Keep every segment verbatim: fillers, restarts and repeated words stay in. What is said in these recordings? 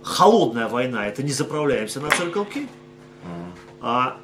холодная война, это не заправляемся на Circle K. А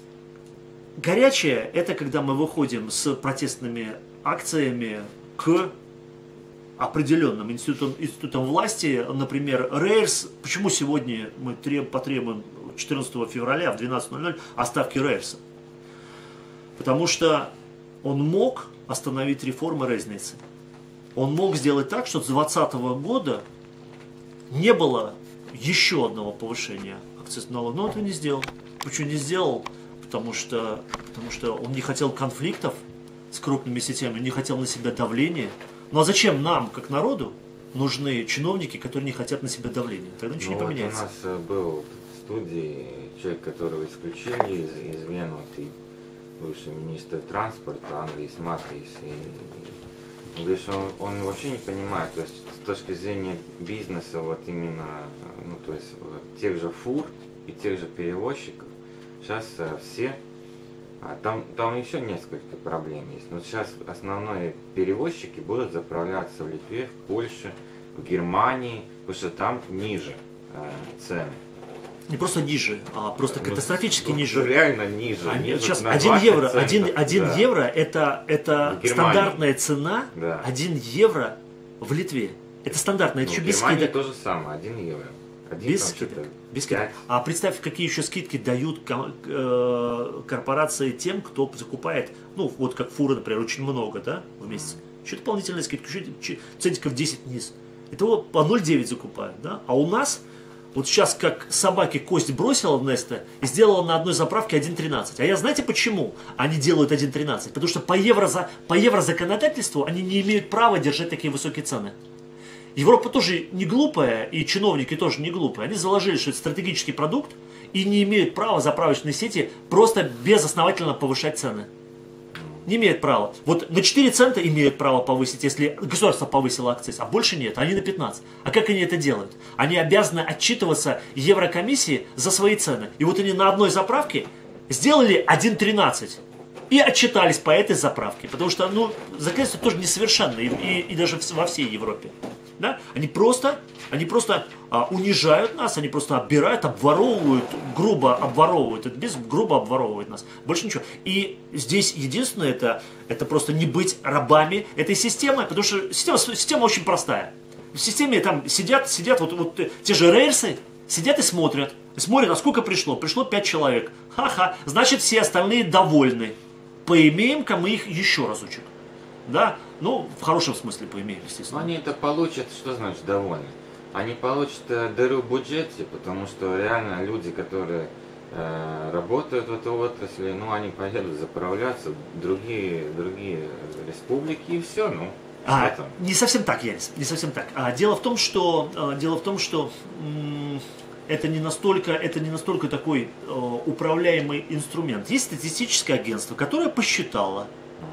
горячая, это когда мы выходим с протестными акциями к определенным институтам, институтам власти, например, Рейерс. Почему сегодня мы треб, потребуем четырнадцатого февраля в двенадцать ноль ноль отставки Рейерса? Потому что он мог остановить реформы Резницы. Он мог сделать так, что с двадцатого года не было еще одного повышения акцизного налога. Но он этого не сделал. Почему не сделал? Потому что, потому что он не хотел конфликтов с крупными сетями, не хотел на себя давления. Ну а зачем нам, как народу, нужны чиновники, которые не хотят на себя давления? Тогда ничего ну, не поменяется. Вот у нас был в студии человек, которого исключили из, из Вены, и бывший министр транспорта Андрей Сматрис. И, и, говорит, он, он вообще не понимает, то есть с точки зрения бизнеса, вот именно, ну то есть вот, тех же фур и тех же перевозчиков, сейчас а, все, а, там, там еще несколько проблем есть, но сейчас основные перевозчики будут заправляться в Литве, в Польше, в Германии, потому что там ниже а, цены. Не просто ниже, а просто ну, катастрофически ну, ниже. Реально ниже. Они, ниже сейчас один евро, один, один да. евро это, это стандартная цена, да. один евро в Литве. Это стандартная, это ну, еще в без Германии скидок. то же самое, один евро. Один, без там, скидок. Без скидок. А представь, какие еще скидки дают корпорации тем, кто закупает, ну вот как фуры, например, очень много, да, в месяц. Еще дополнительная скидка, еще центиков десять вниз. Это вот по ноль целых девять закупают, да. А у нас вот сейчас как собаке кость бросила в Несте и сделала на одной заправке один тринадцать. А я знаете почему они делают один тринадцать? Потому что по, евро, по еврозаконодательству они не имеют права держать такие высокие цены. Европа тоже не глупая, и чиновники тоже не глупые. Они заложили, что это стратегический продукт, и не имеют права заправочные сети просто безосновательно повышать цены. Не имеют права. Вот на четыре цента имеют право повысить, если государство повысило акциз, а больше нет, они на пятнадцать. А как они это делают? Они обязаны отчитываться Еврокомиссии за свои цены. И вот они на одной заправке сделали один тринадцать. И отчитались по этой заправке. Потому что, ну, законодательство тоже несовершенно, и, и, и даже во всей Европе. Да? Они просто, они просто а, унижают нас, они просто оббирают, обворовывают, грубо обворовывают, это без, грубо обворовывают нас. Больше ничего. И здесь единственное, это, это просто не быть рабами этой системы, потому что система, система очень простая. В системе там сидят, сидят вот, вот те же рейерсы, сидят и смотрят. Смотрят, а сколько пришло? Пришло пять человек. Ха-ха, значит все остальные довольны. Поимеем-ка мы их еще разочек. Да? Ну, в хорошем смысле поимеем, естественно. Но они это получат, что значит довольны? Они получат э, дыру в бюджете, потому что реально люди, которые э, работают в этой отрасли, ну, они поедут заправляться в другие, другие республики и все, ну. А, не совсем так, Ярис, не совсем так. А, дело в том, что, а, дело в том, что м это не настолько, это не настолько такой э, управляемый инструмент. Есть статистическое агентство, которое посчитало,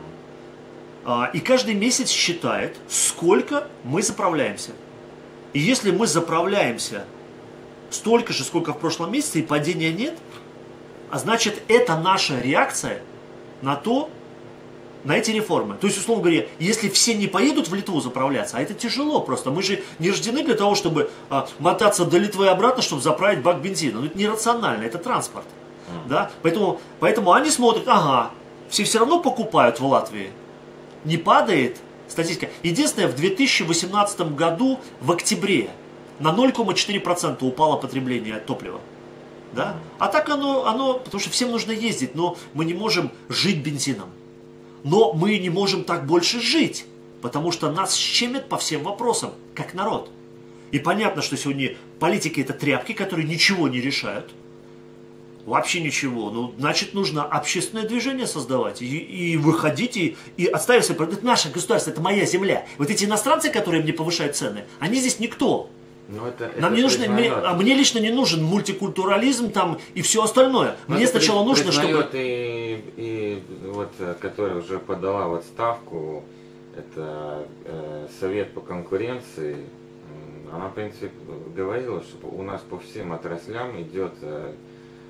э, и каждый месяц считает, сколько мы заправляемся. И если мы заправляемся столько же, сколько в прошлом месяце, и падения нет, а значит, это наша реакция на то, на эти реформы. То есть, условно говоря, если все не поедут в Литву заправляться, а это тяжело просто, мы же не рождены для того, чтобы а, мотаться до Литвы и обратно, чтобы заправить бак бензина. Ну, это нерационально, это транспорт. Mm. Да? Поэтому, поэтому они смотрят, ага, все все равно покупают в Латвии. Не падает статистика. Единственное, в две тысячи восемнадцатом году, в октябре, на ноль целых четыре десятых процента упало потребление топлива. Да? А так оно, оно, потому что всем нужно ездить, но мы не можем жить бензином. Но мы не можем так больше жить, потому что нас щемят по всем вопросам, как народ. И понятно, что сегодня политики это тряпки, которые ничего не решают. Вообще ничего. Ну, значит, нужно общественное движение создавать. И, и выходить, и, и отставить свой продукт. Это наше государство, это моя земля. Вот эти иностранцы, которые мне повышают цены, они здесь никто. Но это, Нам это не нужно, мне, а мне лично не нужен мультикультурализм там и все остальное. Но мне сначала нужно, чтобы... И, и вот, которая уже подала в отставку, это э, Совет по конкуренции, она, в принципе, говорила, что у нас по всем отраслям идет э,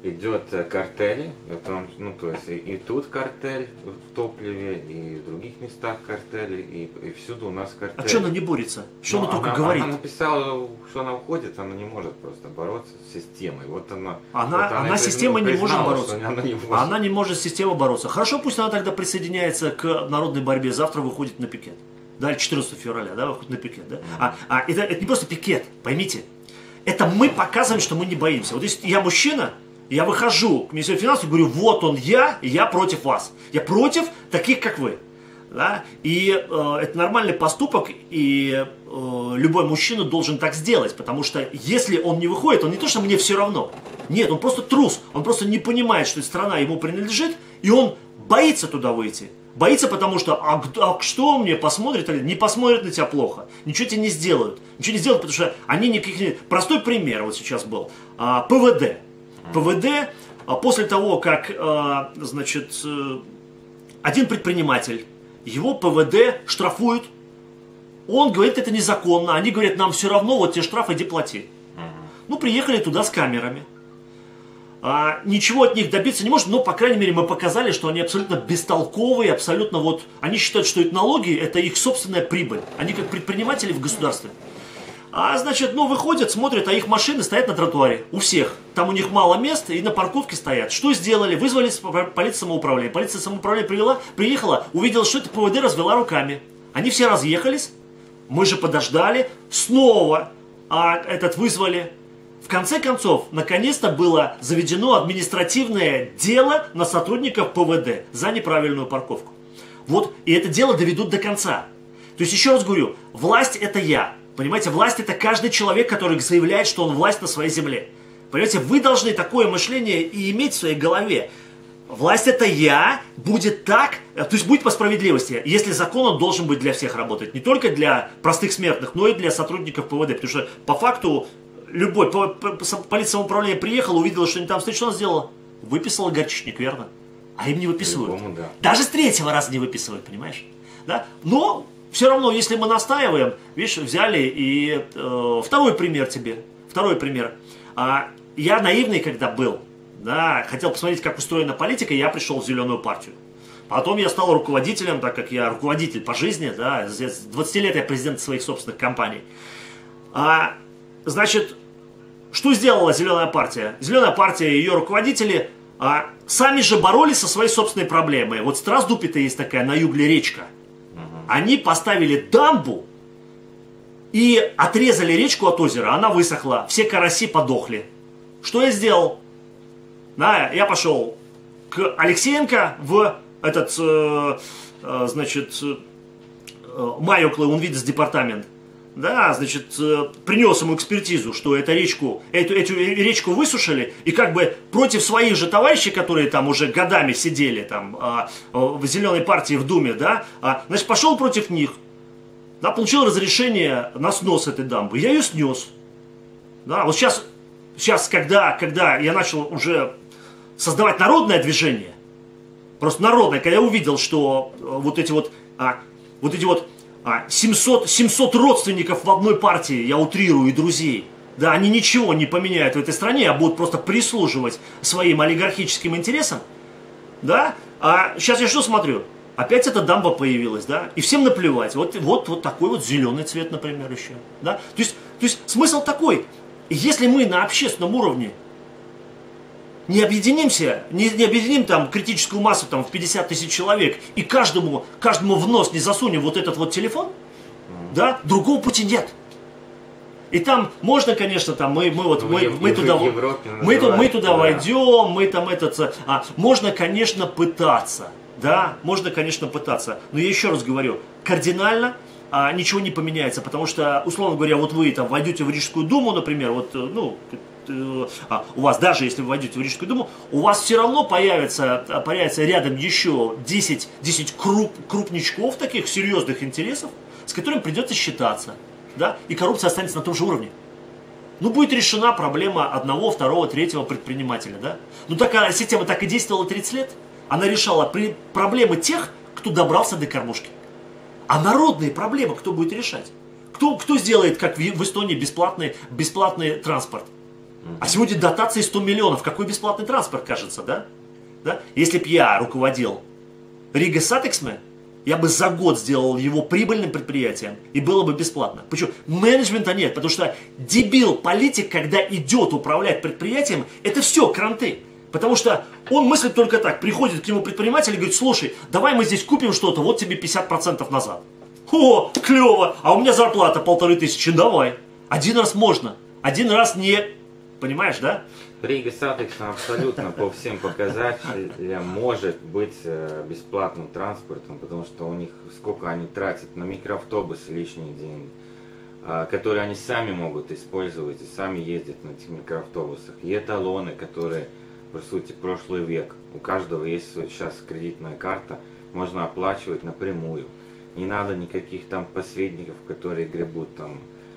идет картели, потом, ну то есть и, и тут картель в топливе, и в других местах картели, и, и всюду у нас картель. А что она не борется? Что ну, она только она, говорит? Она написала, что она уходит, она не может просто бороться с системой. Вот она, Она, вот она, она с это, системой ну, не может признала, бороться. Она не, может. она не может с системой бороться. Хорошо, пусть она тогда присоединяется к народной борьбе. Завтра выходит на пикет. Да, четырнадцатого февраля, да, выходит на пикет. Да? А, а это, это не просто пикет, поймите. Это мы показываем, что мы не боимся. Вот если я мужчина, я выхожу к Министерству финансов и говорю, вот он я, и я против вас. Я против таких, как вы. Да? И э, это нормальный поступок, и э, любой мужчина должен так сделать, потому что если он не выходит, он не то, что мне все равно. Нет, он просто трус, он просто не понимает, что эта страна ему принадлежит, и он боится туда выйти. Боится, потому что, а, а что мне посмотрят? Не посмотрят на тебя плохо, ничего тебе не сделают. Ничего не сделают, потому что они никаких... Простой пример вот сейчас был. А, ПВД. ПВД, а после того, как, а, значит, один предприниматель, его ПВД штрафуют, он говорит, это незаконно, они говорят, нам все равно, вот те штрафы, иди плати. Ну, приехали туда с камерами. А, ничего от них добиться не может, но, по крайней мере, мы показали, что они абсолютно бестолковые, абсолютно вот... Они считают, что это налоги, это их собственная прибыль. Они как предприниматели в государстве. А, значит, ну, выходят, смотрят, а их машины стоят на тротуаре. У всех. Там у них мало места, и на парковке стоят. Что сделали? Вызвали полицию самоуправления. Полиция самоуправления привела, приехала, увидела, что это ПВД, развела руками. Они все разъехались. Мы же подождали. Снова а, этот вызвали. В конце концов, наконец-то было заведено административное дело на сотрудников ПВД за неправильную парковку. Вот, и это дело доведут до конца. То есть, еще раз говорю, власть это я. Понимаете, власть это каждый человек, который заявляет, что он власть на своей земле. Понимаете, вы должны такое мышление и иметь в своей голове. Власть это я, будет так, то есть будет по справедливости, если закон он должен быть для всех работать. Не только для простых смертных, но и для сотрудников ПВД. Потому что по факту любой, полиция самоуправления приехала, увидела, что они там стоит, что она сделала? Выписала горчичник, верно? А им не выписывают. Любому, да. Даже с третьего раза не выписывают, понимаешь? Да? Но все равно, если мы настаиваем, видишь, взяли и э, второй пример тебе. Второй пример. А, я наивный, когда был, да, хотел посмотреть, как устроена политика, и я пришел в Зеленую партию. Потом я стал руководителем, так как я руководитель по жизни, да, с двадцати лет я президент своих собственных компаний. А, значит, что сделала Зеленая партия? Зеленая партия и ее руководители а, сами же боролись со своей собственной проблемой. Вот Страсдупе-то есть такая на юге речка. Они поставили дамбу и отрезали речку от озера. Она высохла, все караси подохли. Что я сделал? Да, я пошел к Алексеенко в этот, э, э, значит, э, Майоклы, он видит департамент. Да, значит, э, принес ему экспертизу, что эту речку, эту, эту речку высушили, и как бы против своих же товарищей, которые там уже годами сидели там, э, в Зеленой партии в Думе, да, э, значит, пошел против них, да, получил разрешение на снос этой дамбы, я ее снес. Да, вот сейчас, сейчас когда, когда я начал уже создавать народное движение, просто народное, когда я увидел, что э, вот эти вот, а, вот эти вот семьсот, семьсот родственников в одной партии, я утрирую, и друзей. Да, они ничего не поменяют в этой стране, а будут просто прислуживать своим олигархическим интересам. Да? А сейчас я что смотрю? Опять эта дамба появилась, да? И всем наплевать. Вот, вот, вот такой вот зеленый цвет, например, еще. Да? То есть, то есть смысл такой. Если мы на общественном уровне не объединимся, не, не объединим там критическую массу там, в пятьдесят тысяч человек и каждому, каждому в нос не засунем вот этот вот телефон, да, другого пути нет. И там можно, конечно, там мы, мы вот ну, мы, в, мы, в туда, мы, туда, мы туда да. войдем, мы там этот, а, можно, конечно, пытаться, да, можно, конечно, пытаться, но я еще раз говорю, кардинально а, ничего не поменяется, потому что, условно говоря, вот вы там войдете в Рижскую думу, например, вот, ну, А, у вас, даже если вы войдете в Рижскую думу, у вас все равно появится, появится рядом еще десять, десять круп, крупничков таких серьезных интересов, с которыми придется считаться. Да? И коррупция останется на том же уровне. Ну, будет решена проблема одного, второго, третьего предпринимателя. Да? Ну, такая система так и действовала тридцать лет. Она решала при, проблемы тех, кто добрался до кормушки. А народные проблемы кто будет решать? Кто, кто сделает, как в, в Эстонии, бесплатный, бесплатный транспорт? А сегодня дотации сто миллионов. Какой бесплатный транспорт, кажется, да? Да? Если бы я руководил Рига Сатексме, я бы за год сделал его прибыльным предприятием, и было бы бесплатно. Почему? Менеджмента нет, потому что дебил-политик, когда идет управлять предприятием, это все кранты. Потому что он мыслит только так. Приходит к нему предприниматель и говорит: слушай, давай мы здесь купим что-то, вот тебе пятьдесят процентов назад. О, клево, а у меня зарплата полторы тысячи, давай. Один раз можно, один раз не... Понимаешь, да? Рига Сатексме абсолютно по всем показателям может быть бесплатным транспортом, потому что у них сколько они тратят на микроавтобусы лишние деньги, которые они сами могут использовать и сами ездят на этих микроавтобусах. И эталоны, которые, по сути, прошлый век. У каждого есть сейчас кредитная карта, можно оплачивать напрямую. Не надо никаких там посредников, которые гребут там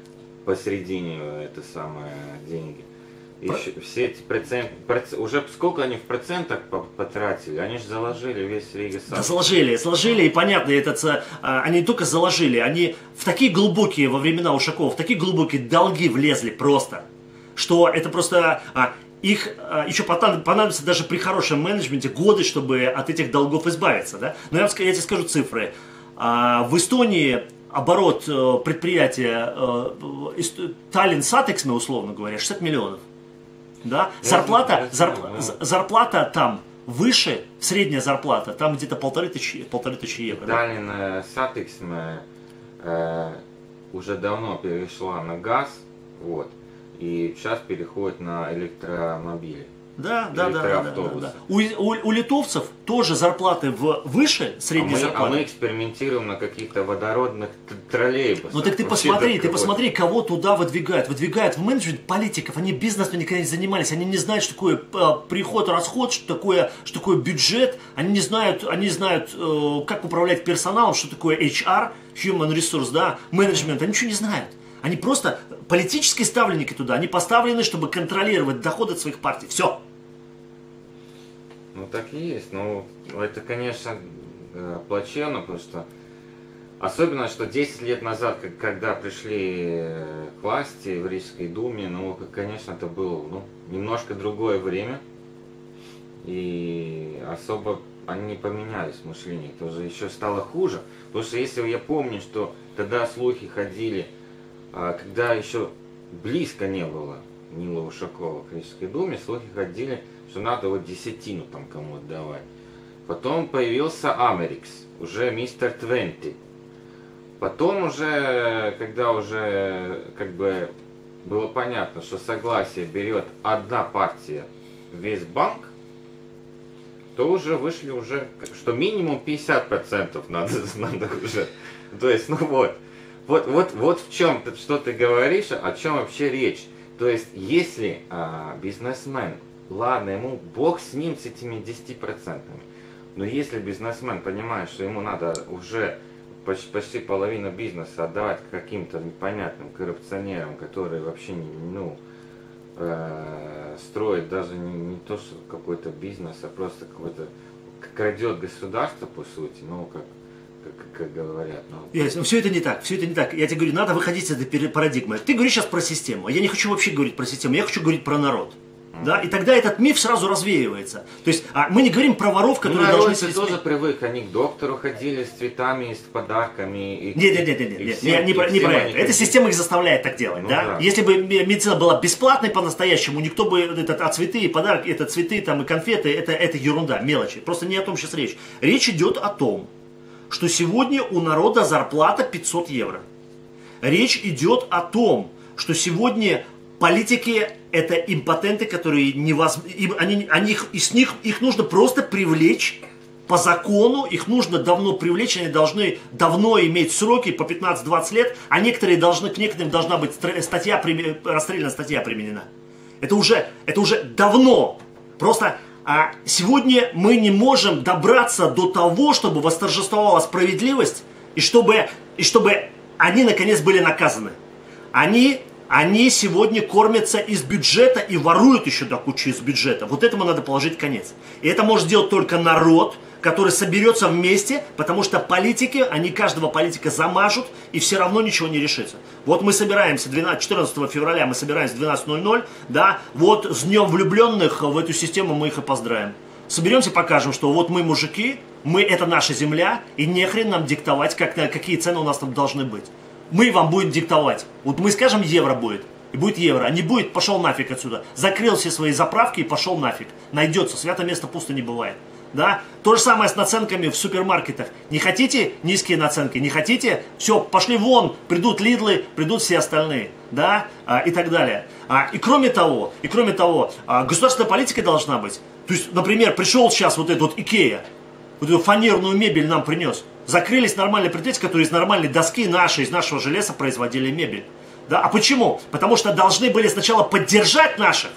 посередине это самое деньги. И все эти проценты, уже сколько они в процентах потратили, они же заложили весь Рига Сатексме. Да, заложили, заложили, и понятно, этот, а, они не только заложили, они в такие глубокие, во времена Ушакова, в такие глубокие долги влезли просто, что это просто, а, их а, еще понадобится даже при хорошем менеджменте годы, чтобы от этих долгов избавиться, да? Но я, я тебе скажу цифры. А, в Эстонии оборот а, предприятия а, Таллин Сатексме, условно говоря, шестьдесят миллионов. Да? Зарплата, зарп, зарплата там выше, средняя зарплата, там где-то полторы тысячи, полторы тысячи евро. Таллин да? Сатексме э, уже давно перешла на газ, вот, и сейчас переходит на электромобили. Да, да, да, да, да, да. У, у, у литовцев тоже зарплаты в, выше средней а мы, зарплаты. А мы экспериментируем на каких-то водородных троллейбусах. Ну так ты Вообще посмотри, ты посмотри, кого туда выдвигают. Выдвигают в менеджмент политиков, они бизнесом никогда не занимались, они не знают, что такое э, приход, расход, что такое, что такое бюджет, они не знают, они знают э, как управлять персоналом, что такое эйч ар, Human Resource, да, менеджмент, они ничего не знают. Они просто политические ставленники туда, они поставлены, чтобы контролировать доходы своих партий. Все. Ну так и есть. Ну, это, конечно, плачевно, потому что особенно, что десять лет назад, когда пришли к власти в Рижской думе, ну, конечно, это было ну, немножко другое время. И особо они не поменялись в мышлении. Это уже еще стало хуже. Потому что если я помню, что тогда слухи ходили, когда еще близко не было Нила Ушакова к Рижской думе, слухи ходили, что надо вот десятину там кому отдавать. Потом появился Америкс, уже мистер двадцать. Потом уже, когда уже как бы было понятно, что согласие берет одна партия весь банк, то уже вышли уже, что минимум пятьдесят процентов надо, надо уже. То есть, ну вот. Вот, вот, вот в чем, что ты говоришь, о чем вообще речь. То есть, если а, бизнесмен, ладно, ему бог с ним, с этими десятью процентами, но если бизнесмен понимает, что ему надо уже почти, почти половину бизнеса отдавать каким-то непонятным коррупционерам, которые вообще не, ну, э, строят даже не, не то, что какой-то бизнес, а просто какой-то, крадет государство, по сути, ну, как... Как, как говорят. Но... Yes, все это не так, все это не так. Я тебе говорю, надо выходить из этой парадигмы. Ты говоришь сейчас про систему, а я не хочу вообще говорить про систему, я хочу говорить про народ. Mm-hmm. Да? И тогда этот миф сразу развеивается. То есть а мы не говорим про воров, которые ну, должны... Народ тоже привык, они к доктору ходили с цветами, с подарками. И, нет, нет, нет, нет, нет, всем, не, не, про, не про это. Эта система их заставляет так делать. Ну, да? Да. Если бы медицина была бесплатной по-настоящему, никто бы этот, а цветы и подарки, это цветы там, и конфеты, это, это ерунда, мелочи. Просто не о том сейчас речь. Речь идет о том, что сегодня у народа зарплата пятьсот евро. Речь идет о том, что сегодня политики это импотенты, которые невозможно, они, они, их, из них, их нужно просто привлечь по закону, их нужно давно привлечь, они должны давно иметь сроки по пятнадцать-двадцать лет, а некоторые должны, к некоторым должна быть статья, расстрельная статья применена. Это уже, это уже давно. Просто... А сегодня мы не можем добраться до того, чтобы восторжествовала справедливость, и чтобы, и чтобы они наконец были наказаны. Они, они сегодня кормятся из бюджета и воруют еще до кучи из бюджета. Вот этому надо положить конец. И это может делать только народ, который соберется вместе, потому что политики, они каждого политика замажут, и все равно ничего не решится. Вот мы собираемся четырнадцатого февраля, мы собираемся в двенадцать ноль ноль, да, вот с днем влюбленных в эту систему мы их и поздравим. Соберемся, покажем, что вот мы мужики, мы это наша земля, и нехрен нам диктовать, как, какие цены у нас там должны быть. Мы вам будем диктовать. Вот мы скажем, евро будет, и будет евро, а не будет, пошел нафиг отсюда. Закрыл все свои заправки и пошел нафиг. Найдется, святое место пусто не бывает. Да? То же самое с наценками в супермаркетах. Не хотите низкие наценки, не хотите, все, пошли вон, придут Лидлы, придут все остальные, да, а, и так далее. А, и кроме того, и кроме того, а, государственная политика должна быть. То есть, например, пришел сейчас вот этот вот Икея, вот эту фанерную мебель нам принес. Закрылись нормальные предприятия, которые из нормальной доски нашей, из нашего железа производили мебель. Да? А почему? Потому что должны были сначала поддержать наших,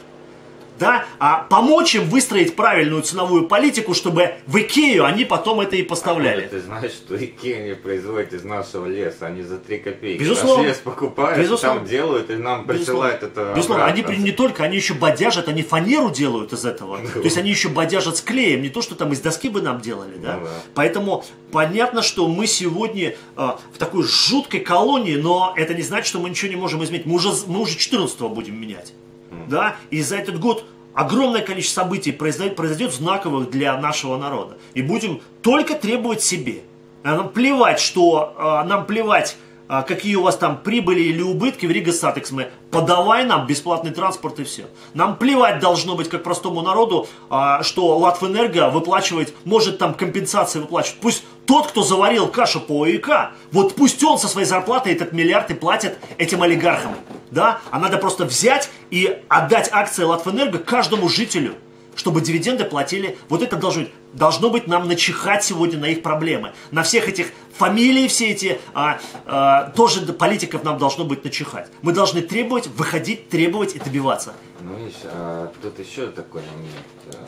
да, а помочь им выстроить правильную ценовую политику, чтобы в Икею они потом это и поставляли. А ты знаешь, что Икея не производит из нашего леса, они за три копейки. Безусловно. Наш лес покупают, Безусловно. там делают и нам присылают это. Безусловно, обратно. они не только, они еще бодяжат, они фанеру делают из этого. То есть они еще бодяжат с клеем, не то, что там из доски бы нам делали, да. Ну, да. Поэтому понятно, что мы сегодня э, в такой жуткой колонии, но это не значит, что мы ничего не можем изменить. Мы уже, мы уже четырнадцатого будем менять. Да? И за этот год огромное количество событий произойдет, произойдет знаковых для нашего народа. И будем только требовать себе. Нам плевать, что, нам плевать, какие у вас там прибыли или убытки в Рига Сатексме. Подавай нам бесплатный транспорт и все. Нам плевать должно быть, как простому народу, что Латвэнерго выплачивает, может там компенсации выплачивать. Пусть тот, кто заварил кашу по ОИК, вот пусть он со своей зарплатой этот миллиард и платит этим олигархам. Да? А надо просто взять и отдать акции Латвэнерго каждому жителю, чтобы дивиденды платили. Вот это должно быть. Должно быть нам начихать сегодня на их проблемы. На всех этих фамилий, все эти, а, а, тоже политиков нам должно быть начихать. Мы должны требовать, выходить, требовать и добиваться. Ну, видишь, а, тут еще такой момент.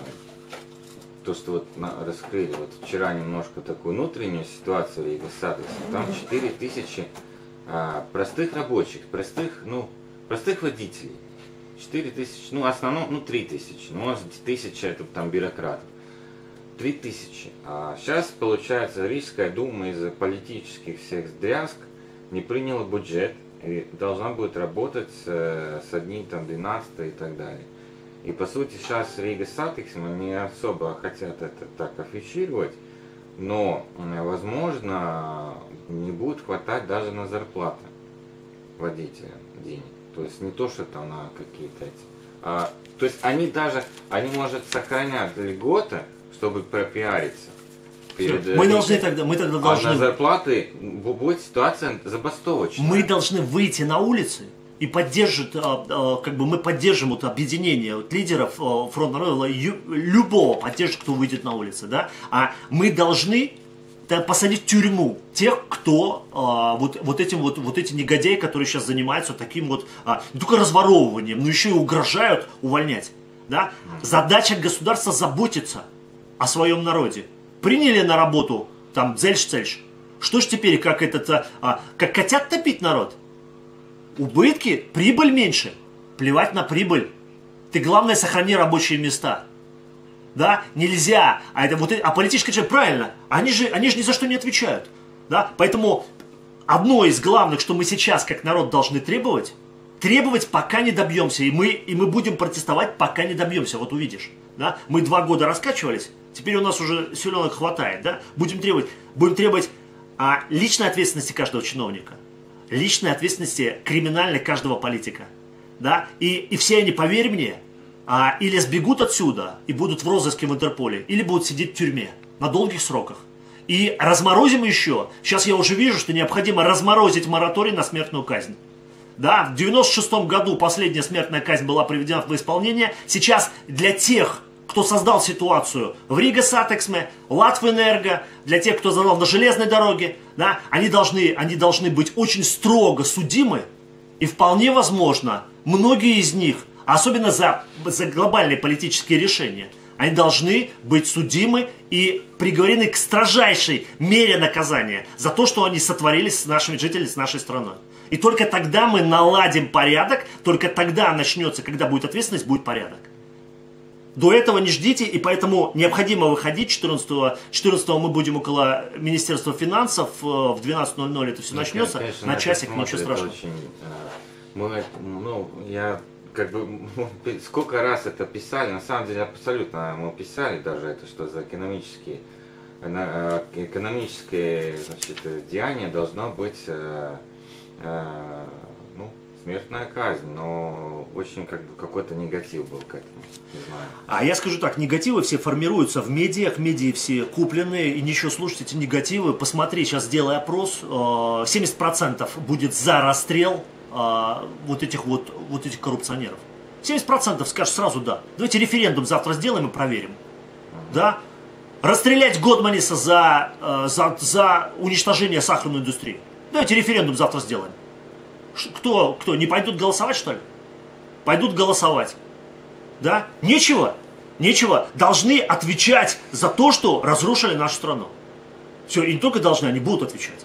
То, что вот на, раскрыли вот вчера немножко такую внутреннюю ситуацию в Рига Сатексе. Там четыре тысячи а, простых рабочих, простых, ну, простых водителей. четыре тысячи, ну, основном, ну, три тысячи, ну, может, тысяча это там бюрократов. три тысячи. А сейчас, получается, Рижская дума из-за политических всех дрязг не приняла бюджет и должна будет работать с, с одним, там, двенадцатым и так далее. И, по сути, сейчас Рига Сатексме не особо хотят это так афишировать, но, возможно, не будет хватать даже на зарплаты водителям денег. То есть не то, что там на какие-то эти. А, то есть они даже, они, может, сохранят льготы, чтобы пропиариться. Перед, мы должны тогда, мы тогда должны... А на зарплаты будет ситуация забастовочная. Мы должны выйти на улицы и поддерживать, как бы мы поддержим вот объединение вот лидеров фронта народа, любого поддержит, кто выйдет на улицы, да? А мы должны посадить в тюрьму тех, кто а, вот, вот этим вот, вот эти негодяи, которые сейчас занимаются таким вот а, не только разворовыванием, но еще и угрожают увольнять. Да? Задача государства заботиться о своем народе. Приняли на работу там дзельш-цельш. Что ж теперь, как этот, а, как хотят топить народ? Убытки, прибыль меньше. Плевать на прибыль. Ты главное сохрани рабочие места. Да, нельзя, а это вот, а политическое человек, правильно, они же, они же ни за что не отвечают, да, поэтому одно из главных, что мы сейчас как народ должны требовать, требовать, пока не добьемся, и мы, и мы будем протестовать, пока не добьемся, вот увидишь, да, мы два года раскачивались, теперь у нас уже селенок хватает, да, будем требовать, будем требовать а, личной ответственности каждого чиновника, личной ответственности криминальной каждого политика, да, и, и все они, поверь мне, А, или сбегут отсюда и будут в розыске в Интерполе, или будут сидеть в тюрьме на долгих сроках. И разморозим еще. Сейчас я уже вижу, что необходимо разморозить мораторий на смертную казнь. Да, в девяносто шестом году последняя смертная казнь была приведена в исполнение. Сейчас для тех, кто создал ситуацию в Рига Сатексме, Латвэнерго, для тех, кто создал на железной дороге, да, они должны, они должны быть очень строго судимы. И вполне возможно, многие из них, особенно за, за глобальные политические решения, они должны быть судимы и приговорены к строжайшей мере наказания за то, что они сотворили с нашими жителями, с нашей страной. И только тогда мы наладим порядок, только тогда начнется, когда будет ответственность, будет порядок. До этого не ждите, и поэтому необходимо выходить. четырнадцатого, четырнадцатого мы будем около Министерства финансов, в двенадцать ноль ноль это все ну, начнется, конечно, на часик, ничего страшного. Очень, мы, ну, я как бы, сколько раз это писали, на самом деле абсолютно мы писали даже это, что за экономические, экономическое, значит, деяние должно быть, ну, смертная казнь, но очень как бы какой-то негатив был к этому, не знаю. А я скажу так, негативы все формируются в медиах, медиа все купленные, и ничего, слушать эти негативы, посмотри, сейчас сделай опрос, семьдесят процентов будет за расстрел вот этих вот, вот этих коррупционеров. семьдесят процентов скажут сразу да. Давайте референдум завтра сделаем и проверим. Uh-huh. Да? Расстрелять Годманиса за, за, за уничтожение сахарной индустрии. Давайте референдум завтра сделаем. Кто, кто, не пойдут голосовать, что ли? Пойдут голосовать. Да? Нечего, нечего. Должны отвечать за то, что разрушили нашу страну. Все, и не только должны, они будут отвечать.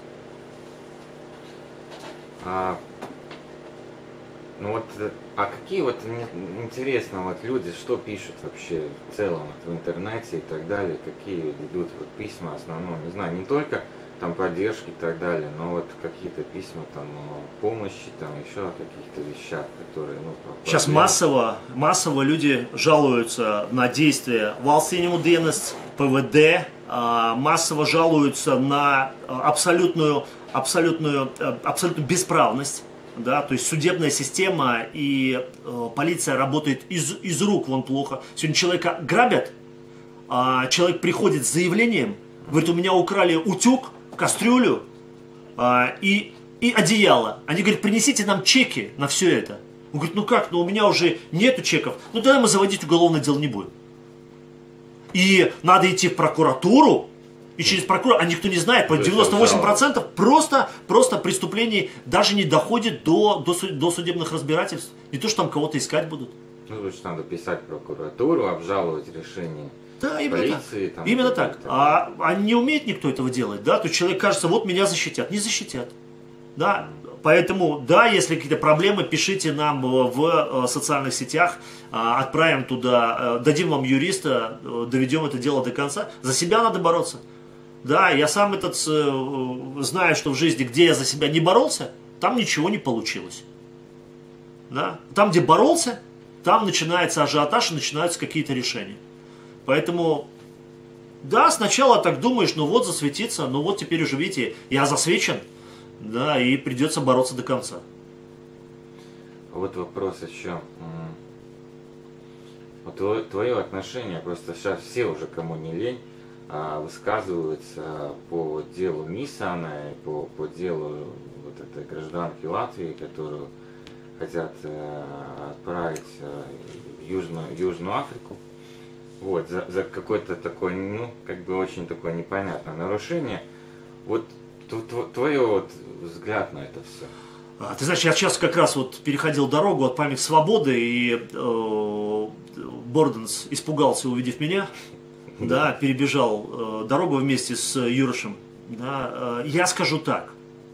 А, ну вот, а какие вот, интересно, вот люди, что пишут вообще в целом вот, в интернете и так далее, какие идут вот письма в основном, не знаю, не только там поддержки и так далее, но вот какие-то письма там о помощи, там еще о каких-то вещах, которые, ну, сейчас массово, массово люди жалуются на действия Valsts dienas, ПВД, массово жалуются на абсолютную, абсолютную, абсолютную бесправность, да, то есть судебная система и полиция работает из, из рук вон плохо. Сегодня человека грабят, человек приходит с заявлением, говорит, у меня украли утюг, кастрюлю а, и, и одеяло. Они говорят, принесите нам чеки на все это. Он говорит, ну как, ну у меня уже нету чеков. Ну тогда мы заводить уголовное дело не будем. И надо идти в прокуратуру, и через прокуратуру, а никто не знает, по девяносто восемь процентов просто, просто преступлений даже не доходит до, до, до судебных разбирательств. Не то, что там кого-то искать будут. Ну, значит, надо писать в прокуратуру, обжаловать решение. Да, именно полиции, так. Там, именно так. А, а не умеет никто этого делать, да? То есть человек кажется, вот меня защитят. Не защитят. Да? Поэтому, да, если какие-то проблемы, пишите нам в, в социальных сетях, отправим туда, дадим вам юриста, доведем это дело до конца. За себя надо бороться. Да, я сам этот знаю, что в жизни, где я за себя не боролся, там ничего не получилось. Да? Там, где боролся, там начинается ажиотаж и начинаются какие-то решения. Поэтому, да, сначала так думаешь, ну вот засветиться, ну вот теперь уже, видите, я засвечен, да, и придется бороться до конца. Вот вопрос еще. Вот твое отношение, просто сейчас все уже, кому не лень, высказываются по делу Нисана, по, по делу вот этой гражданки Латвии, которую хотят отправить в Южную, Южную Африку. Вот, за, за какое-то такое, ну, как бы очень такое непонятное нарушение. Вот твой вот взгляд на это все. А, ты знаешь, я сейчас как раз вот переходил дорогу от памяти свободы, и э, Борденс испугался, увидев меня, да, перебежал э, дорогу вместе с Юрошем. Да, э, я скажу так.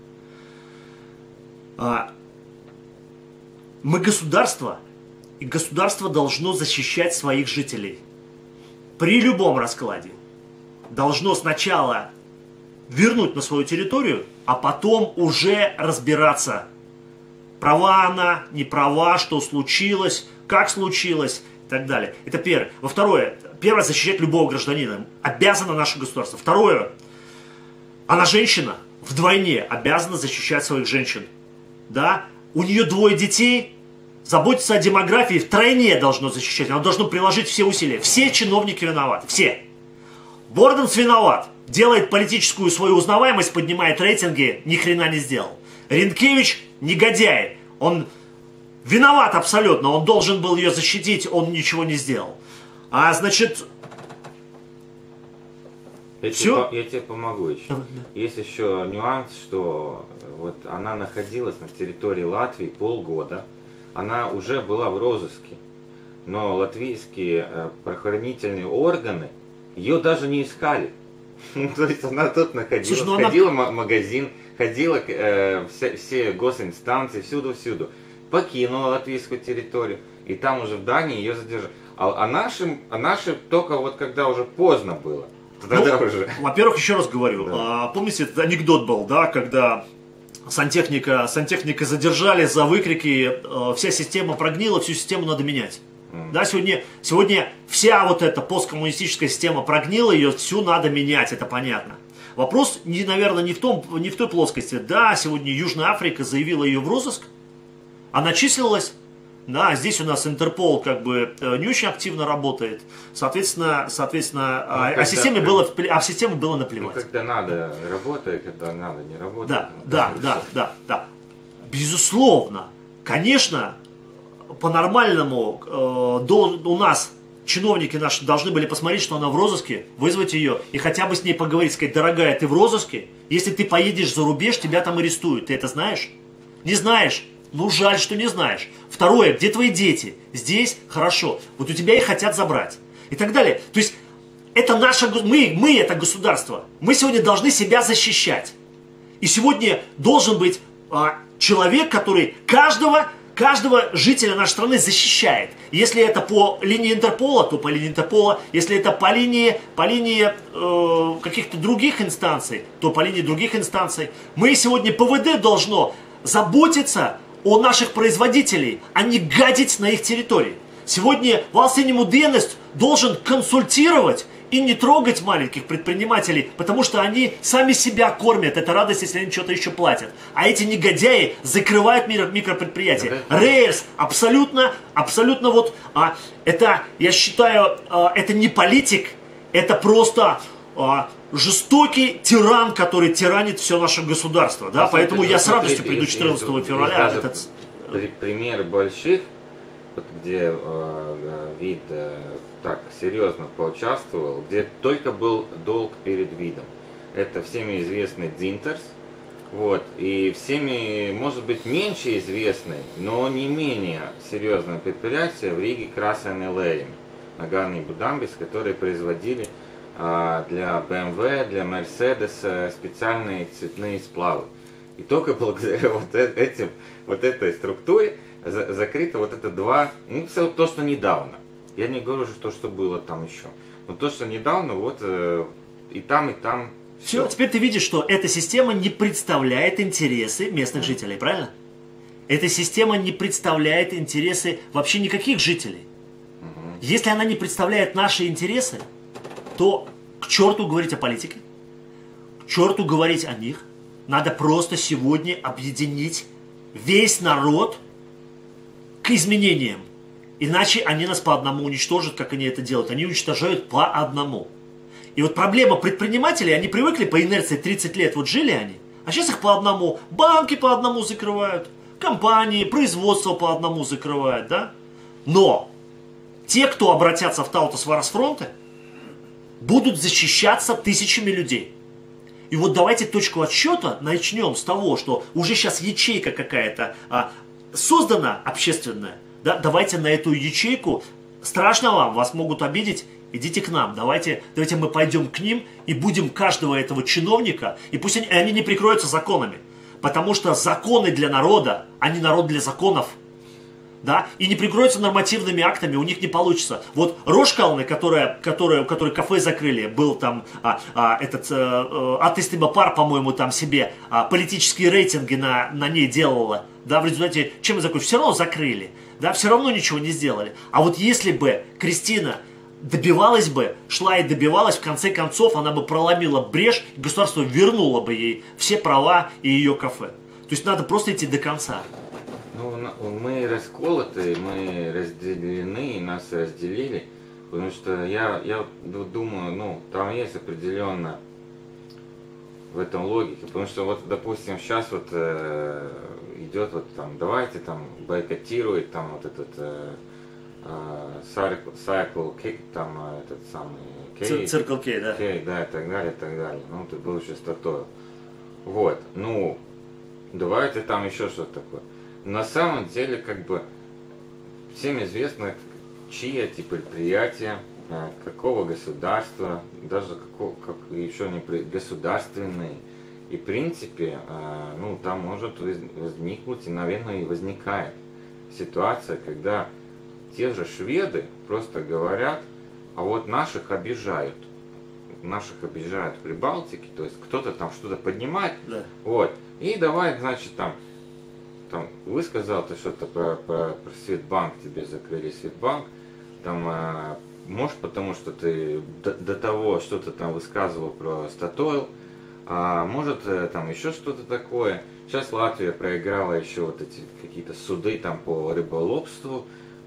Э, мы государство, и государство должно защищать своих жителей. При любом раскладе должно сначала вернуть на свою территорию, а потом уже разбираться, права она, не права, что случилось, как случилось и так далее. Это первое. Во второе, первое, защищать любого гражданина. Обязано наше государство. Второе, она женщина, вдвойне обязана защищать своих женщин. Да? У нее двое детей. Заботиться о демографии втройне должно защищать. Оно должно приложить все усилия. Все чиновники виноваты. Все. Борденс виноват. Делает политическую свою узнаваемость, поднимает рейтинги, ни хрена не сделал. Ренкевич негодяй. Он виноват абсолютно. Он должен был ее защитить, он ничего не сделал. А значит... Я, все? Тебе, я тебе помогу еще. Да, да. Есть еще нюанс, что вот она находилась на территории Латвии полгода. Она уже была в розыске, но латвийские э, правоохранительные органы ее даже не искали. То есть она тут находилась, Слушай, ну ходила она... в магазин, ходила э, все, все госинстанции, всюду-всюду. Покинула латвийскую территорию, и там уже в Дании ее задержали. А, а, нашим, а наши только вот когда уже поздно было. Тогда ну, уже. Во-первых, еще раз говорю, Да. а, помните, этот анекдот был, да, когда сантехника, сантехника задержали за выкрики, а, вся система прогнила, всю систему надо менять. Mm. Да, сегодня, сегодня вся вот эта посткоммунистическая система прогнила, ее всю надо менять, это понятно. Вопрос, не, наверное, не в, том, не в той плоскости. Да, сегодня Южная Африка заявила ее в розыск, она числилась. Да, здесь у нас Интерпол как бы не очень активно работает. Соответственно, соответственно, ну, а, когда, системе было, а в систему было наплевать. Ну, когда надо, работает, когда надо, не работает. Да, да, да, да, да. Безусловно, конечно, по-нормальному э, до, у нас чиновники наши должны были посмотреть, что она в розыске, вызвать ее и хотя бы с ней поговорить, сказать: дорогая, ты в розыске, если ты поедешь за рубеж, тебя там арестуют. Ты это знаешь? Не знаешь? Ну, жаль, что не знаешь. Второе, где твои дети? Здесь? Хорошо. Вот у тебя их хотят забрать. И так далее. То есть, это наше, мы, мы это государство. Мы сегодня должны себя защищать. И сегодня должен быть а, человек, который каждого, каждого жителя нашей страны защищает. Если это по линии Интерпола, то по линии Интерпола. Если это по линии, по линии э, каких-то других инстанций, то по линии других инстанций. Мы сегодня, ПВД должно заботиться о наших производителей, а не гадить на их территории. Сегодня Valsts dienas должен консультировать и не трогать маленьких предпринимателей, потому что они сами себя кормят. Это радость, если они что-то еще платят. А эти негодяи закрывают микропредприятия. Рейерс абсолютно, абсолютно вот, а, это, я считаю, а, это не политик, это просто а, жестокий тиран, который тиранит все наше государство. Да? Поэтому я с радостью приду четырнадцатого февраля. Этот... Пример больших, вот где э, вид э, так серьезно поучаствовал, где только был долг перед видом. Это всеми известный Дзинтерс, вот, и всеми, может быть, меньше известный, но не менее серьезное предприятие в Риге Красен Элейн, Нагарный Будамбис, которые производили для бэ эм вэ, для Mercedes специальные цветные сплавы. И только благодаря вот этим, вот этой структуре за, закрыто вот это два, ну, то, что недавно. Я не говорю, что, что было там еще. Но то, что недавно, вот э, и там, и там. Все, теперь ты видишь, что эта система не представляет интересы местных жителей, правильно? Эта система не представляет интересы вообще никаких жителей. Угу. Если она не представляет наши интересы, то к черту говорить о политике, к черту говорить о них. Надо просто сегодня объединить весь народ к изменениям. Иначе они нас по одному уничтожат, как они это делают. Они уничтожают по одному. И вот проблема предпринимателей, они привыкли по инерции тридцать лет, вот жили они, а сейчас их по одному. Банки по одному закрывают, компании, производство по одному закрывают, да? Но те, кто обратятся в Таутос Варос Фронте, будут защищаться тысячами людей. И вот давайте точку отсчета начнем с того, что уже сейчас ячейка какая-то а, создана общественная. Да? Давайте на эту ячейку, страшно вам, вас могут обидеть, идите к нам. Давайте, давайте мы пойдем к ним и будем каждого этого чиновника, и пусть они, они не прикроются законами. Потому что законы для народа, а не народ для законов. Да? И не прикроются нормативными актами, у них не получится. Вот Рошкалны, которая, которая, у которой кафе закрыли, был там а, а, этот а, Атыстыба Пар, по-моему, там себе а, политические рейтинги на, на ней делала. Да, в результате, чем это закончилось? Все равно закрыли, да, все равно ничего не сделали. А вот если бы Кристина добивалась бы, шла и добивалась, в конце концов она бы проломила брешь, и государство вернуло бы ей все права и ее кафе. То есть надо просто идти до конца. Ну, мы расколоты, мы разделены, нас разделили, потому что я, я думаю, ну, там есть определенно в этом логике, потому что вот, допустим, сейчас вот э, идет вот там, давайте там бойкотирует там вот этот э, Circle K, там этот самый K, Circle K, да. K, да, и так далее, и так далее. Ну, ты был еще статуя. Вот, ну, давайте там еще что-то такое. На самом деле, как бы, всем известно, чьи эти предприятия, какого государства, даже какого, как еще не государственные. И в принципе, ну, там может возникнуть, и, наверное, и возникает ситуация, когда те же шведы просто говорят, а вот наших обижают. Наших обижают в Прибалтике, то есть кто-то там что-то поднимает, Да. вот, и давай, значит, там, там высказал ты что-то про, про, про Светбанк, тебе закрыли Светбанк, там, э, может, потому что ты до, до того что-то там высказывал про Статойл, а может, э, там еще что-то такое. Сейчас Латвия проиграла еще вот эти какие-то суды там по рыболовству,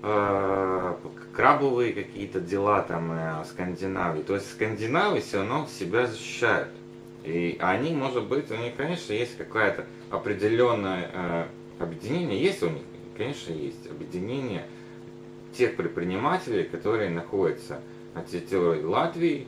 э, крабовые какие-то дела там э, Скандинавии. То есть Скандинавы все равно себя защищают. И они, может быть, у них, конечно, есть какая-то определенное э, объединение, есть у них, конечно, есть объединение тех предпринимателей, которые находятся на территории Латвии.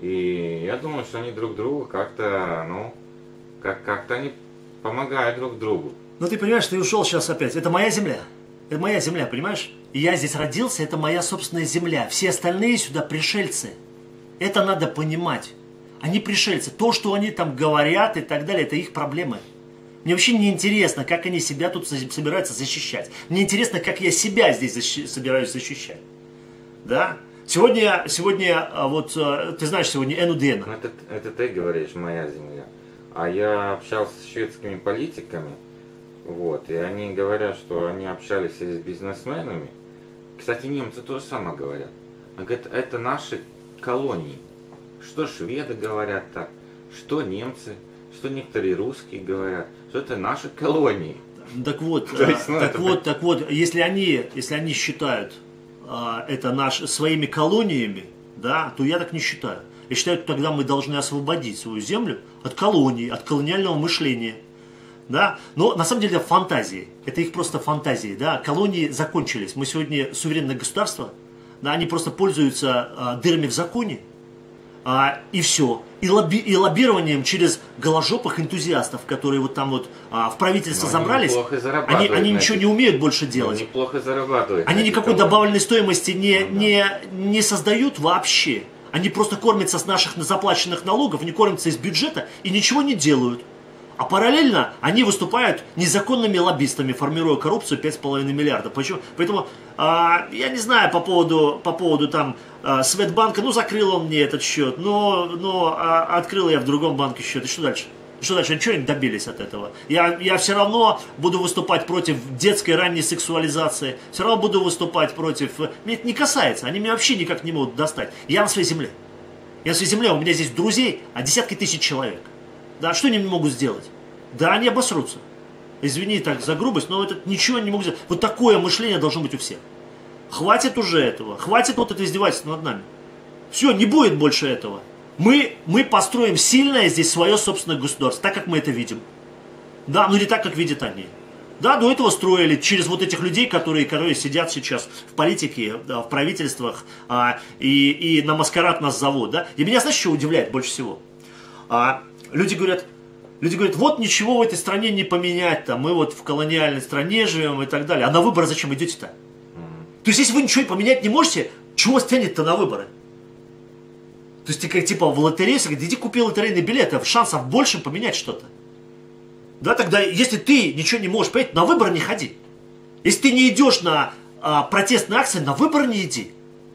И я думаю, что они друг другу как-то, ну, как- как-то они помогают друг другу. Ну ты понимаешь, ты ушел сейчас опять. Это моя земля. Это моя земля, понимаешь? И я здесь родился, это моя собственная земля. Все остальные сюда пришельцы. Это надо понимать. Они пришельцы. То, что они там говорят и так далее, это их проблемы. Мне вообще не интересно, как они себя тут собираются защищать. Мне интересно, как я себя здесь защи- собираюсь защищать. Да? Сегодня, сегодня, вот, ты знаешь, сегодня Энудена. Ну, это, это ты говоришь, моя земля. А я общался с шведскими политиками, вот, и они говорят, что они общались и с бизнесменами. Кстати, немцы то же самое говорят. Они говорят, это наши колонии. Что шведы говорят так, что немцы, что некоторые русские говорят, что это наши колонии. Так вот, То есть, ну, так это- вот, так вот, если они, если они считают а, это наш, своими колониями, да, то я так не считаю. Я считаю, что тогда мы должны освободить свою землю от колоний, от колониального мышления. Да? Но на самом деле это фантазии. Это их просто фантазии. Да? Колонии закончились. Мы сегодня суверенное государство. Да? Они просто пользуются а, дырами в законе. А, и все. И, лобби, и лоббированием через голожопых энтузиастов, которые вот там вот а, в правительство Но они забрались. неплохо Они, зарабатывают они на ничего этих- не умеют больше Ну, делать. неплохо зарабатывают. Они на этих никакой колониях. добавленной стоимости не, Ну да. не, не создают вообще. Они просто кормятся с наших заплаченных налогов, не кормятся из бюджета и ничего не делают. А параллельно они выступают незаконными лоббистами, формируя коррупцию пять с половиной миллиардов. Почему? Поэтому а, я не знаю по поводу, по поводу там а, Светбанка, ну закрыл он мне этот счет, но, но а, открыл я в другом банке счет. И что дальше? И что дальше? Ничего не добились от этого. Я, я все равно буду выступать против детской ранней сексуализации, все равно буду выступать против... Меня это не касается, они меня вообще никак не могут достать. Я на своей земле. Я на своей земле, у меня здесь друзей, а десятки тысяч человек. Да, что они мне могут сделать? Да, они обосрутся. Извини так за грубость, но это ничего не могут сделать. Вот такое мышление должно быть у всех. Хватит уже этого. Хватит вот это издевательство над нами. Все, не будет больше этого. Мы, мы построим сильное здесь свое собственное государство, так как мы это видим. Да, но не так, как видят они. Да, до этого строили через вот этих людей, которые, которые сидят сейчас в политике, да, в правительствах, а, и, и на маскарад нас зовут. Да? И меня, знаешь, что удивляет больше всего? А, люди говорят, люди говорят, вот ничего в этой стране не поменять, там, мы вот в колониальной стране живем и так далее. А на выборы зачем идете-то? То есть, если вы ничего поменять не можете, чего вас тянет-то на выборы? То есть, ты как типа в лотерее, иди купи лотерейный билет, а шансов больше поменять что-то. Да, тогда, если ты ничего не можешь понять, на выборы не ходи. Если ты не идешь на а, протестные акции, на выборы не иди.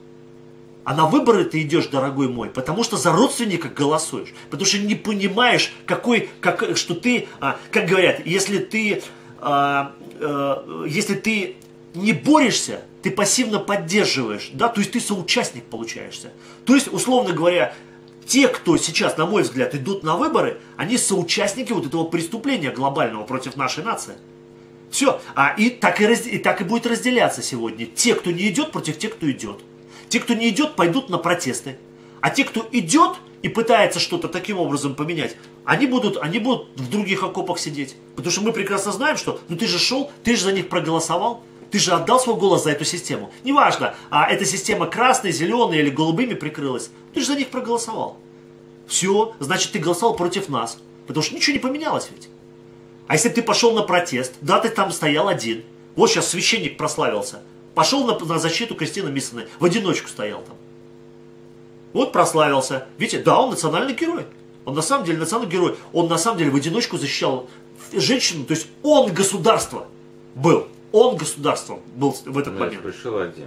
А на выборы ты идешь, дорогой мой, потому что за родственника голосуешь. Потому что не понимаешь, какой, как, что ты, а, как говорят, если ты, а, а, если ты не борешься, ты пассивно поддерживаешь, да, то есть ты соучастник получаешься. То есть, условно говоря, те, кто сейчас, на мой взгляд, идут на выборы, они соучастники вот этого преступления глобального против нашей нации. Все. А и так и, раз, и так и будет разделяться сегодня. Те, кто не идет, против тех, кто идет. Те, кто не идет, пойдут на протесты. А те, кто идет и пытается что-то таким образом поменять, они будут, они будут в других окопах сидеть. Потому что мы прекрасно знаем, что ну ты же шел, ты же за них проголосовал. Ты же отдал свой голос за эту систему. Неважно, а эта система красной, зеленой или голубыми прикрылась. Ты же за них проголосовал. Все, значит, ты голосовал против нас. Потому что ничего не поменялось ведь. А если бы ты пошел на протест, да, ты там стоял один. Вот сейчас священник прославился. Пошел на, на защиту Кристины Миссоны. В одиночку стоял там. Вот прославился. Видите, да, он национальный герой. Он на самом деле национальный герой. Он на самом деле в одиночку защищал женщину. То есть он государство был. Он государством был в этот Ну, момент. пришел один.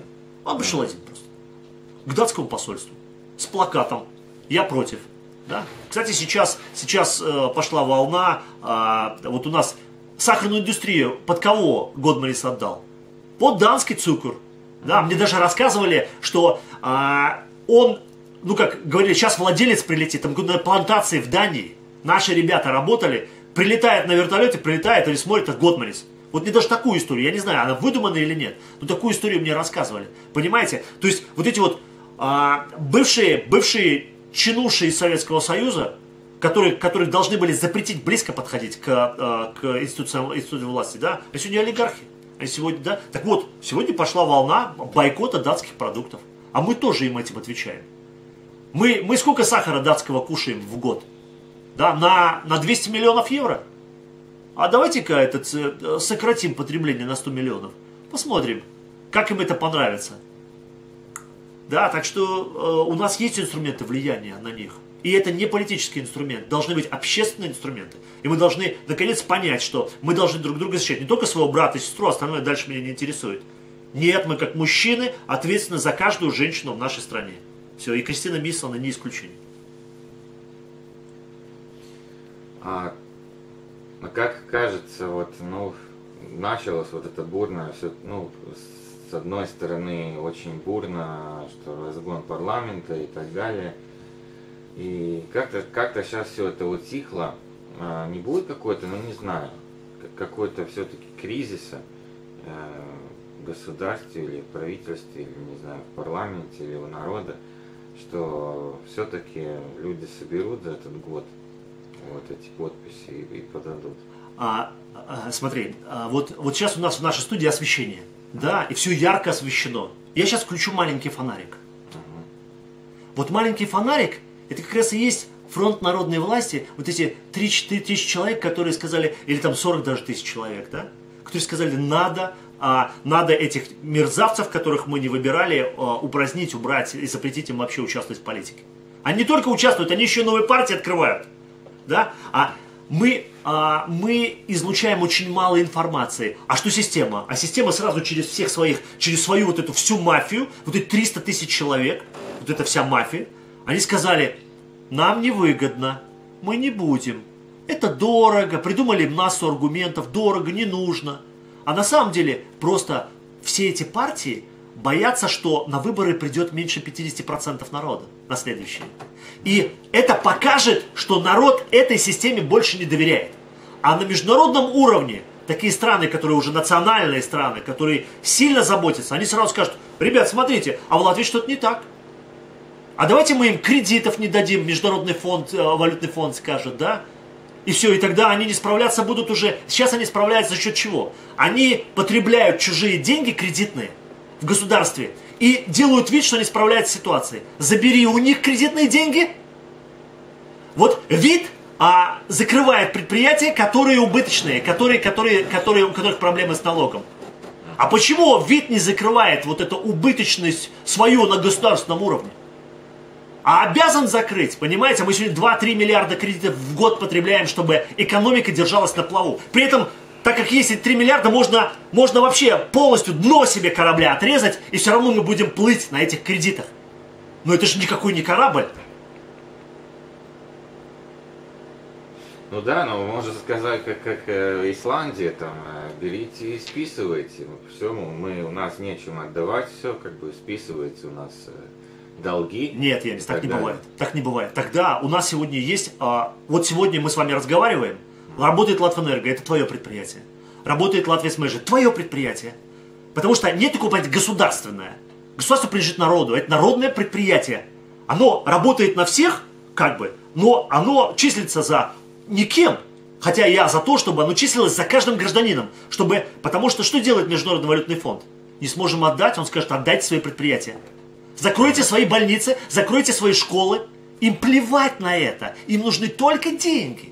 Он пришел один просто. К датскому посольству. С плакатом. Я против. Да? Кстати, сейчас, сейчас э, пошла волна. Э, вот у нас сахарную индустрию под кого Годманис отдал? Под данский цукор. Да? Мне даже рассказывали, что э, он, ну как говорили, сейчас владелец прилетит, там на плантации в Дании. Наши ребята работали, прилетает на вертолете, прилетает или смотрит, это Годманис. Вот мне даже такую историю, я не знаю, она выдуманная или нет, но такую историю мне рассказывали. Понимаете? То есть вот эти вот а, бывшие, бывшие чинуши из Советского Союза, которые, которые должны были запретить близко подходить к, а, к институциям, институциям власти, да, а сегодня олигархи. А сегодня, да? Так вот, сегодня пошла волна бойкота датских продуктов. А мы тоже им этим отвечаем. Мы, мы сколько сахара датского кушаем в год? Да, на, на двести миллионов евро. А давайте-ка этот, сократим потребление на сто миллионов. Посмотрим, как им это понравится. Да, так что э, у нас есть инструменты влияния на них. И это не политический инструмент, должны быть общественные инструменты. И мы должны наконец понять, что мы должны друг друга защищать. Не только своего брата и сестру, остальное дальше меня не интересует. Нет, мы как мужчины ответственны за каждую женщину в нашей стране. Все, и Кристина Миссовна не исключение. А, а как кажется, вот, ну, началось вот это бурное, все, ну, с одной стороны, очень бурно, что разгон парламента и так далее. И как-то как-то сейчас все это утихло. А, не будет какой-то, ну не знаю, какой-то все-таки кризиса э, в государстве или в правительстве, или, не знаю, в парламенте или у народа, что все-таки люди соберут за этот год вот эти подписи и, и подадут. А, а, смотри, а, вот, вот сейчас у нас в нашей студии освещение, да, и все ярко освещено. Я сейчас включу маленький фонарик. Uh-huh. Вот маленький фонарик, это как раз и есть фронт народной власти, вот эти три-четыре тысячи человек, которые сказали, или там сорок даже тысяч человек, да, которые сказали, надо, а, надо этих мерзавцев, которых мы не выбирали, а, упразднить, убрать и запретить им вообще участвовать в политике. Они не только участвуют, они еще и новые партии открывают. Да? А мы, а мы излучаем очень мало информации. А что система? А система сразу через всех своих, через свою вот эту всю мафию, вот эти триста тысяч человек, вот эта вся мафия, они сказали, нам невыгодно, мы не будем. Это дорого, придумали массу аргументов, дорого, не нужно. А на самом деле просто все эти партии боятся, что на выборы придет меньше пятьдесят процентов народа на следующие. И это покажет, что народ этой системе больше не доверяет. А на международном уровне такие страны, которые уже национальные страны, которые сильно заботятся, они сразу скажут, ребят, смотрите, а в Латвии что-то не так. А давайте мы им кредитов не дадим, Международный фонд, валютный фонд скажет, да? И все, и тогда они не справляться будут уже. Сейчас они справляются за счет чего? Они потребляют чужие деньги кредитные в государстве и делают вид, что они справляются с ситуацией. Забери у них кредитные деньги. Вот вид а, закрывает предприятия, которые убыточные, которые, которые, которые, у которых проблемы с налогом. А почему вид не закрывает вот эту убыточность свою на государственном уровне? А обязан закрыть, понимаете? Мы сегодня два-три миллиарда кредитов в год потребляем, чтобы экономика держалась на плаву. При этом, так как есть эти три миллиарда, можно, можно вообще полностью дно себе корабля отрезать, и все равно мы будем плыть на этих кредитах. Но это же никакой не корабль. Ну да, но можно сказать, как, как э, Исландия, там, э, берите и списывайте. Все, мы, у нас нечем отдавать, все как бы списывается у нас э, долги. Нет, Янис, так не бывает. Так не бывает. Тогда у нас сегодня есть, а, вот сегодня мы с вами разговариваем, работает Латвэнерго, это твое предприятие. Работает Латвийсмэш, твое предприятие. Потому что нет такого понятия государственное. Государство принадлежит народу, это народное предприятие. Оно работает на всех, как бы, но оно числится за никем. Хотя я за то, чтобы оно числилось за каждым гражданином. Чтобы, потому что что делает Международный валютный фонд? Не сможем отдать, он скажет, отдайте свои предприятия. Закройте свои больницы, закройте свои школы. Им плевать на это. Им нужны только деньги.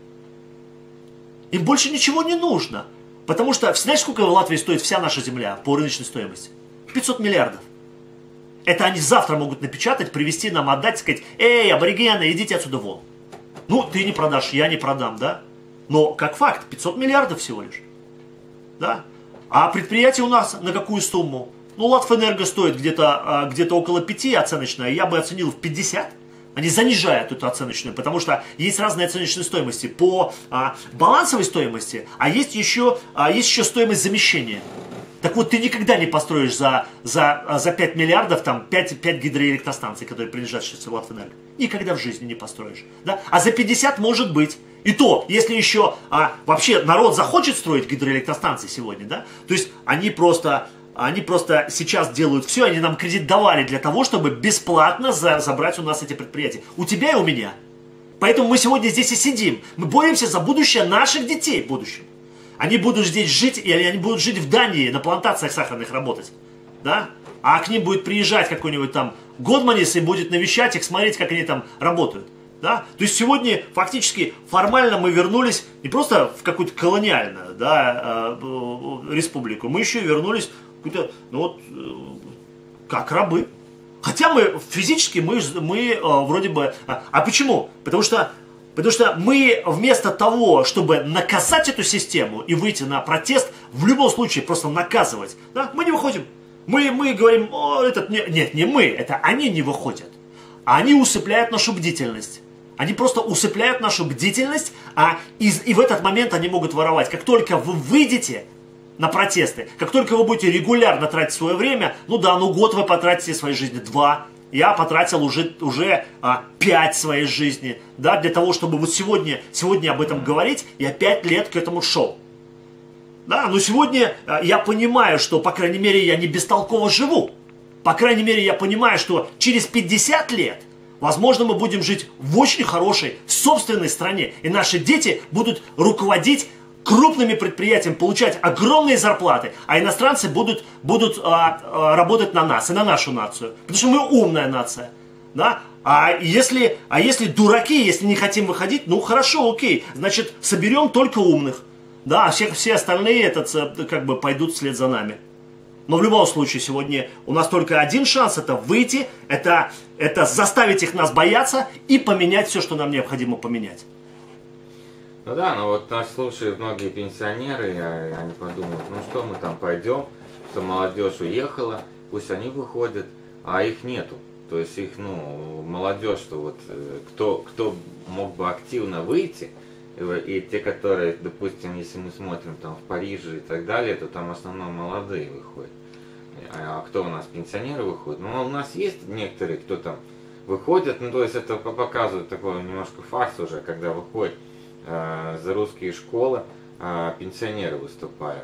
Им больше ничего не нужно. Потому что, знаешь, сколько в Латвии стоит вся наша земля по рыночной стоимости? пятьсот миллиардов. Это они завтра могут напечатать, привезти нам, отдать, сказать, эй, аборигены, идите отсюда вон. Ну, ты не продашь, я не продам, да? Но, как факт, пятьсот миллиардов всего лишь. Да? А предприятие у нас на какую сумму? ну, Латвэнерго стоит где-то где-то около пяти оценочная, я бы оценил в пятьдесят. Они занижают эту оценочную, потому что есть разные оценочные стоимости по а, балансовой стоимости, а есть еще, а, есть еще стоимость замещения. Так вот, ты никогда не построишь за, за, за пять миллиардов там, пять, пять гидроэлектростанций, которые принадлежат сейчас Латвэнерго. Никогда в жизни не построишь. Да? А за пятьдесят может быть. И то, если еще а, вообще народ захочет строить гидроэлектростанции сегодня, да, то есть они просто... Они просто сейчас делают все, они нам кредит давали для того, чтобы бесплатно за, забрать у нас эти предприятия. У тебя и у меня. Поэтому мы сегодня здесь и сидим. Мы боремся за будущее наших детей в будущем. Они будут здесь жить, и они будут жить в Дании, на плантациях сахарных работать. Да? А к ним будет приезжать какой-нибудь там Годманис и будет навещать их, смотреть, как они там работают. Да? То есть сегодня фактически формально мы вернулись не просто в какую-то колониальную, да, республику, мы еще и вернулись какую-то, ну вот, как рабы. Хотя мы физически, мы, мы вроде бы... А почему? Потому что, потому что мы вместо того, чтобы наказать эту систему и выйти на протест, в любом случае просто наказывать, да, мы не выходим. Мы, мы говорим, о, этот не... нет, не мы, это они не выходят. А они усыпляют нашу бдительность. Они просто усыпляют нашу бдительность, а из, и в этот момент они могут воровать. Как только вы выйдете на протесты, как только вы будете регулярно тратить свое время, ну да, ну год вы потратите своей жизни, два, я потратил уже, уже а, пять своей жизни, да, для того, чтобы вот сегодня, сегодня об этом говорить, я пять лет к этому шел. Да, но сегодня а, я понимаю, что, по крайней мере, я не бестолково живу. По крайней мере, я понимаю, что через пятьдесят лет, возможно, мы будем жить в очень хорошей, собственной стране, и наши дети будут руководить крупными предприятиями, получать огромные зарплаты, а иностранцы будут, будут а, а, работать на нас и на нашу нацию. Потому что мы умная нация. Да? А, если, а если дураки, если не хотим выходить, ну хорошо, окей, значит соберем только умных. Да, а все, все остальные этот, как бы пойдут вслед за нами. Но в любом случае сегодня у нас только один шанс, это выйти, это, это заставить их нас бояться и поменять все, что нам необходимо поменять. Ну да, но вот нас слушают многие пенсионеры, и они подумают, ну что мы там пойдем, что молодежь уехала, пусть они выходят, а их нету. То есть их, ну, молодежь, что вот кто, кто мог бы активно выйти, и, и те, которые, допустим, если мы смотрим там в Париже и так далее, то там в основном молодые выходят. А кто у нас, пенсионеры выходят? Ну, у нас есть некоторые, кто там выходят, ну, то есть это показывает такой немножко фарс уже, когда выходит за русские школы а, пенсионеры выступают.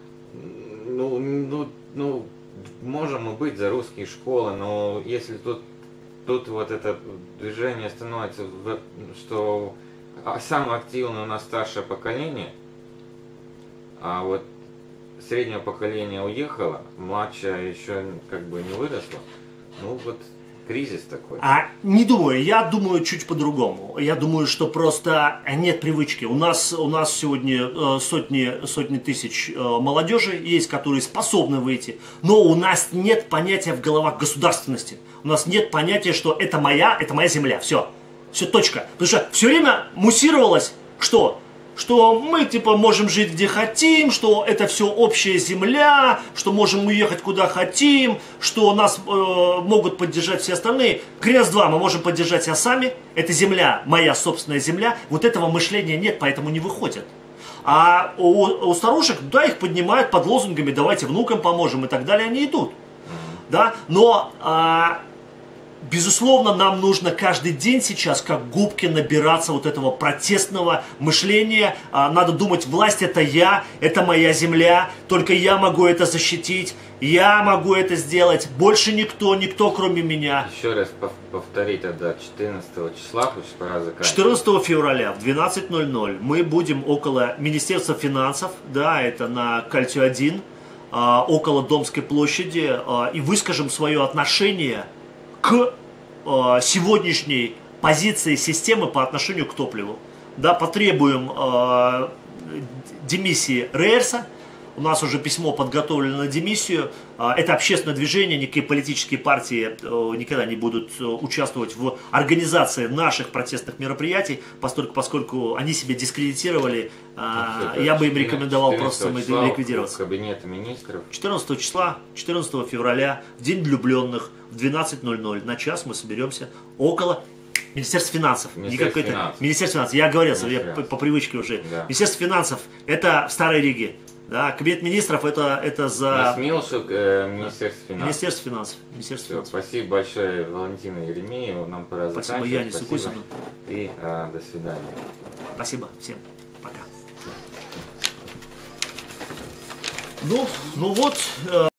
Ну, ну, ну, можем мы быть за русские школы, но если тут, тут вот это движение становится, что самое активное у нас старшее поколение, а вот среднее поколение уехало, младшее еще как бы не выросло, ну вот кризис такой. А не думаю, я думаю чуть по-другому. Я думаю, что просто нет привычки. У нас, у нас сегодня э, сотни, сотни тысяч э, молодежи есть, которые способны выйти, но у нас нет понятия в головах государственности. У нас нет понятия, что это моя, это моя земля. Все. Все, точка. Потому что все время муссировалось, что? Что мы типа можем жить где хотим, что это все общая земля, что можем уехать куда хотим, что нас э, могут поддержать все остальные. Крест два, мы можем поддержать себя сами, это земля, моя собственная земля. Вот этого мышления нет, поэтому не выходят. А у, у старушек, да, их поднимают под лозунгами «давайте внукам поможем» и так далее, они идут. Да? Но... А, безусловно, нам нужно каждый день сейчас, как губки, набираться вот этого протестного мышления. Надо думать, власть это я, это моя земля, только я могу это защитить, я могу это сделать, больше никто, никто кроме меня. Еще раз повторить, это четырнадцатого числа, пусть пора заканчивать. четырнадцатого февраля в двенадцать ноль ноль мы будем около Министерства финансов, да, это на Кольцо один, около Домской площади, и выскажем свое отношение к э, сегодняшней позиции системы по отношению к топливу. Да, потребуем э, демиссии Рейерса, у нас уже письмо подготовлено на демиссию. Это общественное движение, никакие политические партии никогда не будут участвовать в организации наших протестных мероприятий, поскольку, поскольку они себя дискредитировали. Ну, я бы им рекомендовал просто ликвидироваться. Кабинета министров. четырнадцатого числа, четырнадцатого февраля, в День влюбленных, в двенадцать ноль ноль, на час мы соберемся около Министерства финансов. Министерство Не финансов. Министерство финансов. Я говорил, я по, Министерство. по привычке уже. Да. Министерство финансов это в Старой Риге. Да, Кабинет министров это, это за... Насмилшик, э, Министерство финансов. Министерство финансов. Министерство Все, финансов. спасибо большое, Валентина Еремеева. Нам пора Спасибо, заканчивать. Янису Спасибо. Кусину. И э, до свидания. Спасибо всем. Пока. Ну, ну вот... Э